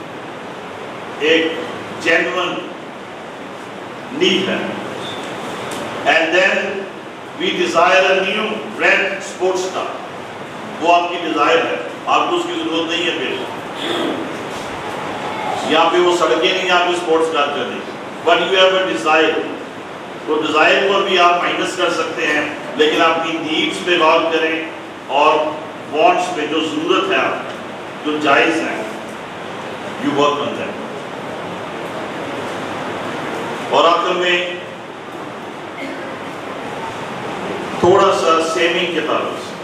एक genuine need है. And then we desire a new red sports car. वो आपकी डिजायर है, आपको उसकी जरूरत नहीं है बेटा। यहाँ पे वो सड़कें नहीं आपको स्पोर्ट्स कार करनी, but you have a desire. तो डिजायर को भी आप माइनस कर सकते हैं, लेकिन अपनी नीड्स पे गौर करें और वांट्स पे, जो जरूरत है आपको, जो जायज है, यू वर्क ऑन दैट। और आखिर में थोड़ा सा सेविंग के ताल्लुक से,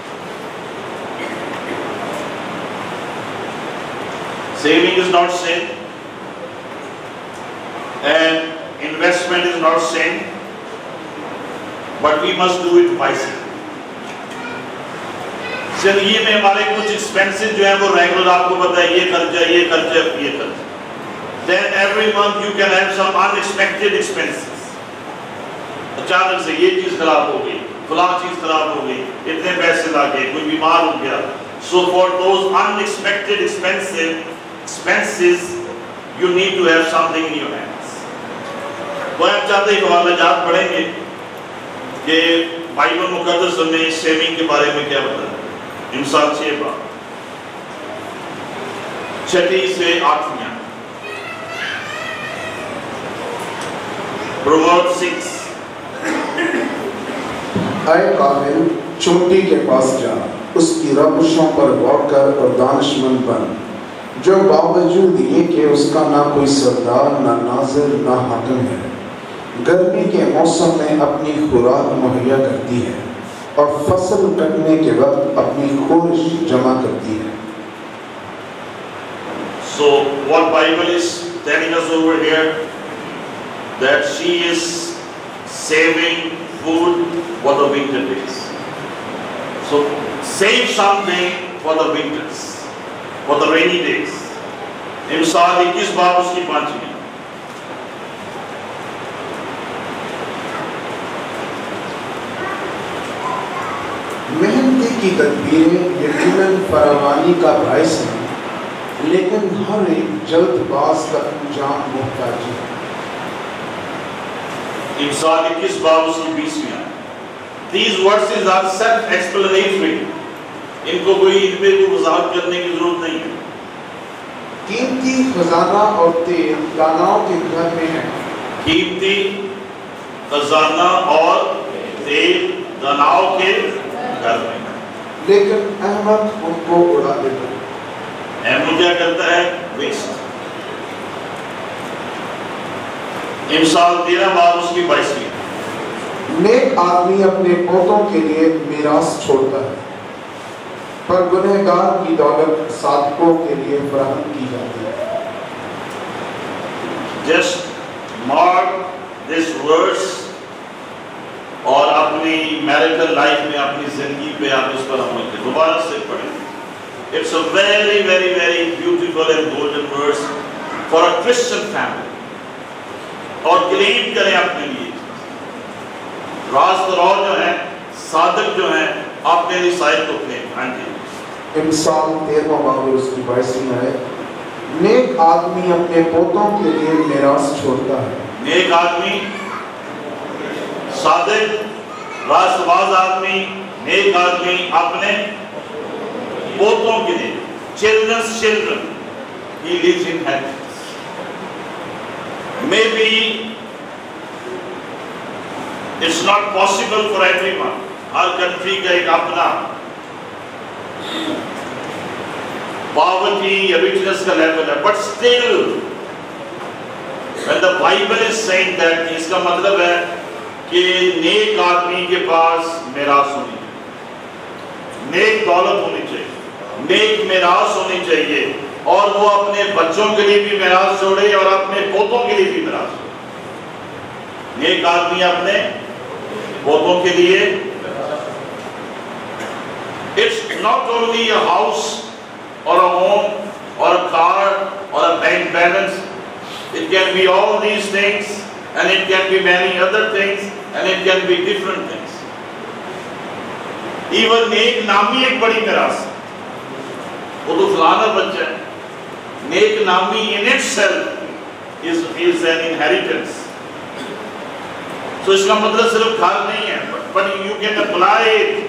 saving is not sin and investment is not sin, but we must do it wisely. जिंदगी में हमारे कुछ एक्सपेंसेस जो है वो रेगुलर, आपको पता है, ये खर्चा, ये खर्चा, ये खर्चा। Then every month you can have some unexpected expenses. अचानक से ये चीज खराब हो गई, फलां चीज खराब हो गई, इतने पैसे लागे, कोई बीमार हो गया। So for those unexpected expenses, expenses, you need to have something in your hands. तो हम चाहते हैं हवालाजात पढ़ेंगे कि बाइबल मुकद्दस में सेविंग के बारे में क्या बताया। इंसान छह बात, छठी से आठवीं, Proverbs six. ऐ काबिल, चोटी के पास जा, उसकी रबशों पर गौर कर और दानिशमंद बन, जो बावजूद ये कि उसका ना कोई सरदार, ना नाज़िर, ना हाकिम है, गर्मी के मौसम में अपनी खुराक मुहैया करती है और फसल कटने के वक्त अपनी खोरिश जमा करती है। So what Bible is telling us over here, that she is saving food for the winter days. So save something for the winters, for the rainy days. इमसाल इक्कीस बाब उसकी पांचवी। मेहनती की तदबीरें यकीनन फरावानी का बायस हैं, लेकिन हर एक जल्दबाज का अंजाम मुहताज है। इमसाल इक्कीस बाब उसकी बीसवीं। These verses are self-explanatory. इनको कोई इनमें कोई वजाहत करने की जरूरत नहीं है। कीमती खजाना और तेल दानाओं के घर में है। कीमती खजाना और तेल दानाओं के घर में है, लेकिन अहमद उनको उड़ा देता है। अहमद क्या करता है? वेस्ट। इमसाल तेरह बाब उसकी बाईसवीं। नेक आदमी अपने पोतों के लिए मीरास छोड़ता है, पर गुनहगार की दौलत साधकों के लिए फराहम की जाती है। जस्ट मार्क दिस वर्स और अपनी मैरिटल लाइफ में, अपनी जिंदगी पे आप इस पर अमल करें। दोबारा से पढ़ें। It's a very very very beautiful and golden verse for a Christian family. और क्लेम करें अपने लिए। रास्तरो जो है, साधक जो है, अपने रिसाइल को क्लेम। हाँ जी। इमसाल तेरहवां बाब उसकी बाईसवीं है। नेक आदमी अपने पोतों के लिए मीरास छोड़ता है। नेक आदमी, सादिक, रास्तबाज आदमी, नेक आदमी अपने पोतों के लिए, childrens children, he lives in heaven. Maybe it's not possible for everyone. हर कंट्री का एक अपना poverty या richness का लेवल है, but still when the Bible is saying that, इसका मतलब है कि नेक आदमी के पास मिरास होनी चाहिए, नेक दौलत होनी चाहिए, नेक मिरास होनी चाहिए, और वो अपने बच्चों के लिए भी मिरास छोड़े और अपने पोतों के लिए भी मिरास छोड़े। नेक आदमी अपने पोतों के लिए, it's not only a house or a home or a car or a bank balance. It can be all these things, and it can be many other things, and it can be different things. Even नेक नामी एक बड़ी मिरास, वो तो फलाना बच्चा है। नेक नामी in itself is is an inheritance. So इसका मतलब सिर्फ घर नहीं है, but, but you can apply it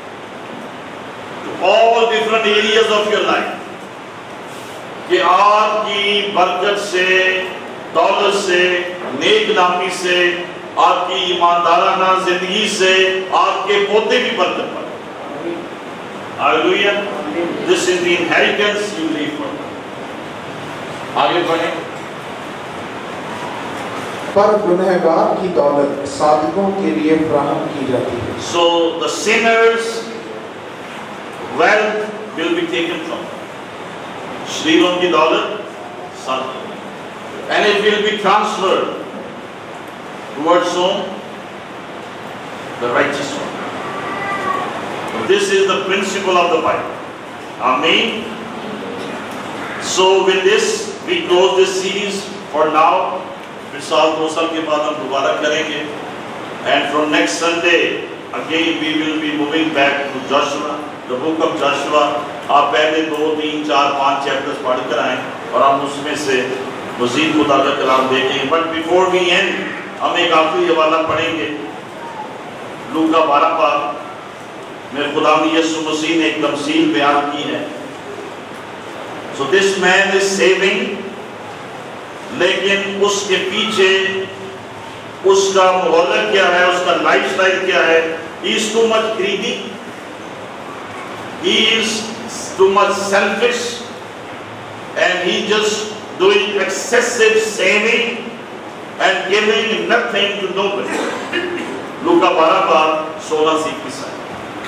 all different areas of your life. कि आपकी बरकत से, दौलत से, नेक नामी से, आपकी ईमानदाराना जिंदगी से आपके पोते भी बरकत पाए। Hallelujah. This is the inheritance you leave for them. आगे बढ़े। पर गुनहगार की दौलत साधकों के लिए फराहम की जाती है। So the sinners wealth will be taken from them. शरीरों की दौलत साधकों, and it will be transferred towards whom? The righteous one. So this is the principle of the Bible. Amen. So with this we close this series for now. फिर साल दो साल के बाद हम दोबारा करेंगे, and from next Sunday again we will be moving back to Joshua, the book of Joshua. आप पहले दो तीन चार पाँच चैप्टर्स पढ़ कर आए और हम उसमें से मज़ीद खुदा का कलाम देखेंगे। बट बिफोर वी एंड हम एक आखिरी हवाला पढ़ेंगे, लूका बारह बाब में खुदा यीशु मसीह ने एक तमसील बयान की है। So this man is saving, लेकिन उसके पीछे उसका मोहल्ला क्या है, उसका लाइफस्टाइल क्या है? He is too much greedy, he is too much selfish, and he just doing excessive saving and giving nothing to nobody. लूका बारह बाब सोलह से इक्कीस है।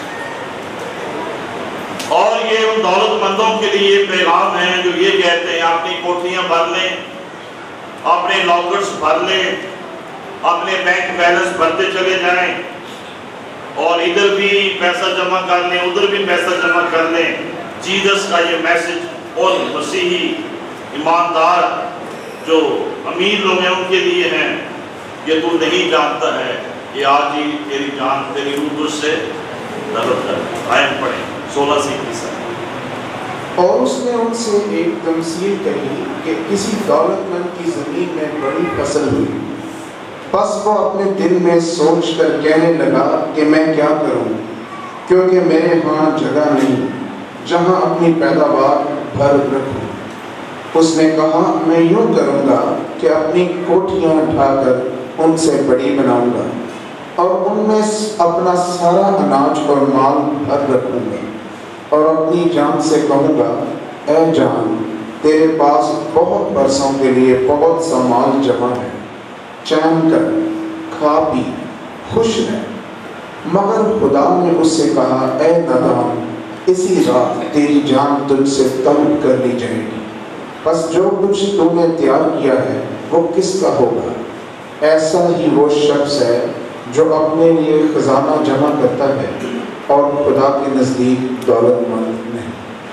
और ये उन दौलतमंदों के लिए पैगाम है जो ये कहते हैं अपनी कोठियां भर लें, अपने लॉकर्स भर लें, अपने बैंक बैलेंस भरते चले जाएं, और इधर भी पैसा जमा कर लें, उधर भी पैसा जमा कर लें। जीसस का ये मैसेज और मसीही ईमानदार जो अमीर लोग हैं उनके लिए हैं कि तू नहीं जानता है कि आज ही तेरी जान तेरी रूह तुझसे तलब कर। आयत पढ़े सोलह से इक्कीस। और उसने उनसे एक तमसील कही कि किसी दौलतमंद की जमीन में बड़ी फसल हुई। बस वो अपने दिल में सोच कर कहने लगा कि मैं क्या करूं, क्योंकि मेरे यहाँ जगह नहीं जहाँ अपनी पैदावार भर रखूं। उसने कहा, मैं यूं करूंगा कि अपनी कोठियाँ ढाकर उनसे बड़ी बनाऊंगा और उनमें अपना सारा अनाज और माल भर रखूंगा और अपनी जान से कहूँगा, ऐ जान, तेरे पास बहुत बरसों के लिए बहुत सा माल जमा है, चैन कर, खा पी, खुश रह। मगर खुदा ने उससे कहा, ऐ नादान, इसी रात तेरी जान तुझसे तलब कर ली जाएगी। बस जो कुछ तूने तैयार किया है वो किसका होगा? ऐसा ही वो शख्स है जो अपने लिए खजाना जमा करता है और खुदा के नजदीक दौलतमंद नहीं।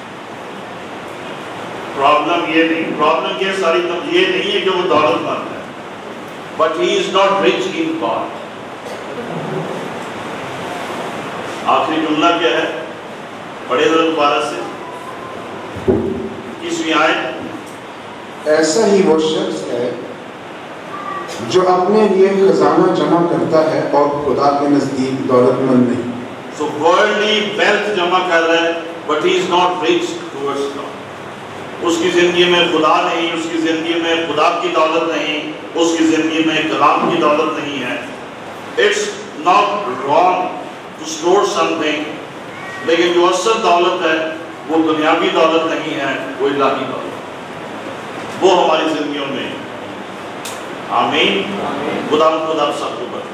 प्रॉब्लम ये नहीं, प्रॉब्लम ये सारी तब ये नहीं है कि वो दौलतमंद है, but he is not rich in God. आखिरी जुमला क्या है? बड़े जरा दोबारा से किसवीं आयत। ऐसा ही वो शख्स है जो अपने लिए खजाना जमा करता है और खुदा के नजदीक दौलतमंद नहीं। So worldly wealth जमा कर रहा है, but he is not rich towards God। उसकी जिंदगी में खुदा नहीं, उसकी जिंदगी में खुदा की दौलत नहीं, उसकी जिंदगी में कलाम की दौलत नहीं है। It's not wrong to store something, लेकिन जो असल दौलत है वो दुनियावी दौलत नहीं है, वो इलाही दौलत, वो हमारी जिंदगियों में। आमीन। खुदा खुदा सबको बरकत।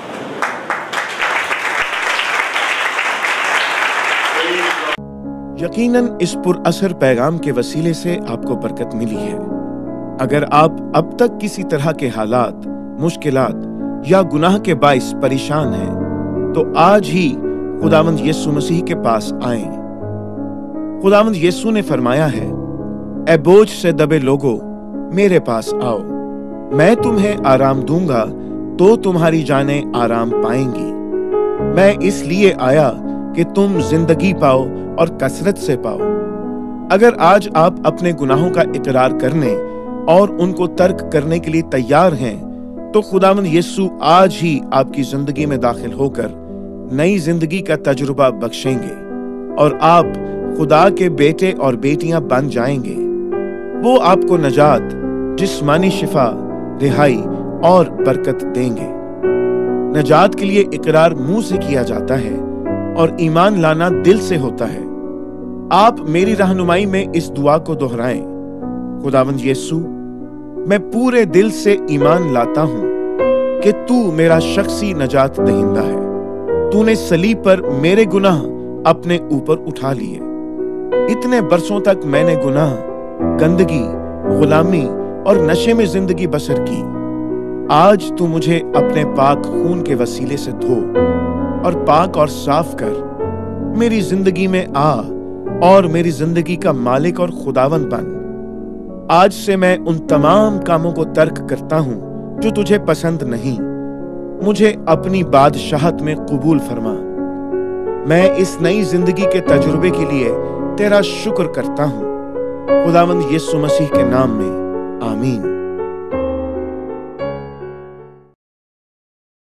यकीनन इस पुरअसर पैगाम के वसीले से आपको बरकत मिली है। अगर आप अब तक किसी तरह के हालात, मुश्किलात या गुनाह के बाइस परेशान हैं, तो आज ही खुदावंद यीशु मसीह के पास आएं। खुदावंद यीशु ने फरमाया है, ए बोझ से दबे लोगों, मेरे पास आओ, मैं तुम्हें आराम दूंगा तो तुम्हारी जानें आराम पाएंगी। मैं इसलिए आया कि तुम जिंदगी पाओ और कसरत से पाओ। अगर आज आप अपने गुनाहों का इकरार करने और उनको तर्क करने के लिए तैयार हैं, तो खुदावंद यीशु आज ही आपकी जिंदगी में दाखिल होकर नई जिंदगी का तजुर्बा बख्शेंगे और आप खुदा के बेटे और बेटियां बन जाएंगे। वो आपको नजात, जिस्मानी शिफा, रिहाई और बरकत देंगे। नजात के लिए इकरार मुंह से किया जाता है और ईमान लाना दिल से होता है। आप मेरी रहनुमाई में इस दुआ को दोहराएं, खुदावंद यीशु, मैं पूरे दिल से ईमान लाता हूं कि तू मेरा शख्सी नजात दहिंदा है। तूने सलीब पर मेरे गुनाह अपने ऊपर उठा लिए। इतने बरसों तक मैंने गुनाह, गंदगी, गुलामी और नशे में जिंदगी बसर की। आज तू मुझे अपने पाक खून के वसीले से धो और पाक और साफ कर। मेरी जिंदगी में आ और मेरी जिंदगी का मालिक और खुदावन बन। आज से मैं उन तमाम कामों को तर्क करता हूं जो तुझे पसंद नहीं। मुझे अपनी बादशाहत में कबूल फरमा। मैं इस नई जिंदगी के तजुर्बे के लिए तेरा शुक्र करता हूं। खुदावंद यीशु मसीह के नाम में आमीन।